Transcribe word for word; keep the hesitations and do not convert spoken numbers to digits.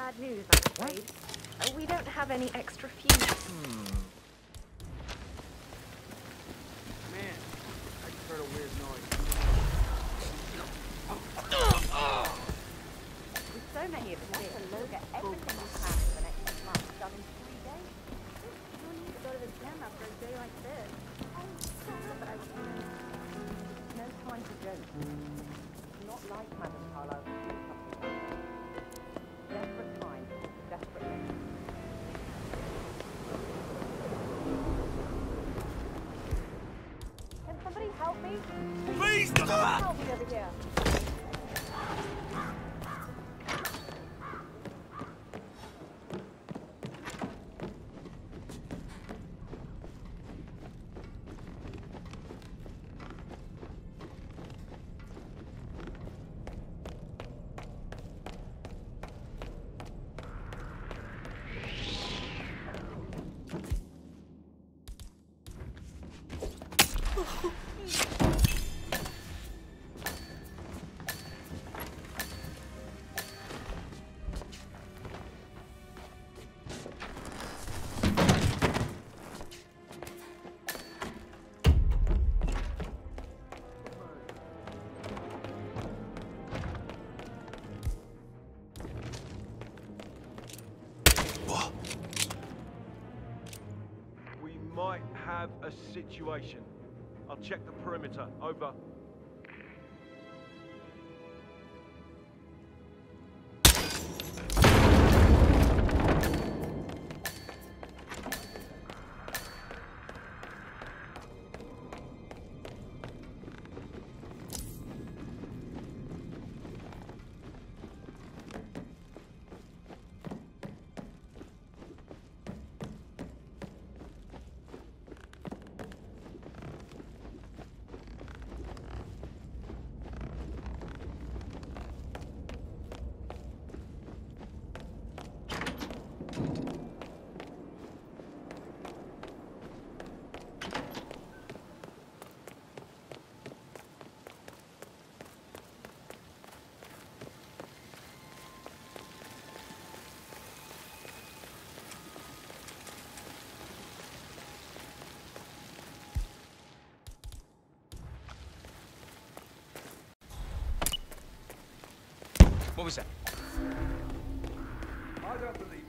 bad news, I'm afraid. Uh, we don't have any extra fuse. Hmm. Man, I just heard a weird noise. With so many of us here, we'll get everything we can for the next six months done in three days. You don't need to go to the gym after a day like this. Oh, but I no time to joke. It's not like Madam Carlisle to do something like that. Desperate times, desperate men. Can somebody help me? Please! Help me over here. We might have a situation. I'll check the perimeter. Over. What was that? I don't believe